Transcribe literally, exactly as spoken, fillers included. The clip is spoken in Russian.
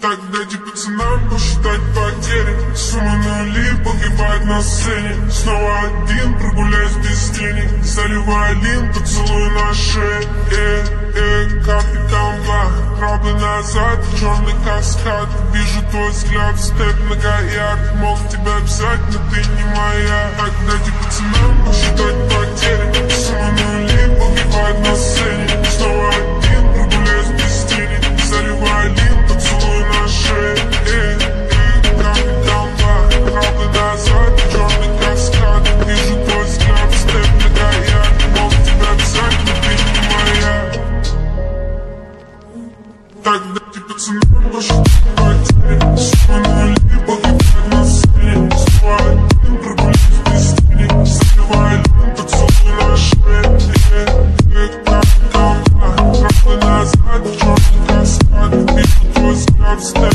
Так дайте пацанам посчитать потери. Сумма нули погибает на сцене. Снова один, прогуляюсь без денег. Заливаю лин, поцелуй на шее. Э, э, капитан Блах. Правда назад, черный каскад. Вижу твой взгляд, степ многоярд. Мог тебя взять, но ты не моя. Так дайте пацанам посчитать потери. Сумма нули погибает на сцене. Снова один, прогуляюсь без денег. Заливаю лин, поцелуй на шее. Э, э, капитан Блах. Правда назад, черный каскад. Вижу твой взгляд, степ многоярд. Мог тебя взять, но ты не моя. Так дайте пацанам посчитать потери. Сумма нули погибает на сцене. Снова один, прогуляюсь без денег. Заливаю лин, поцелуй на шее. Э, э, капитан Блах. Правда назад, черный каскад. Вижу твой взгляд, степ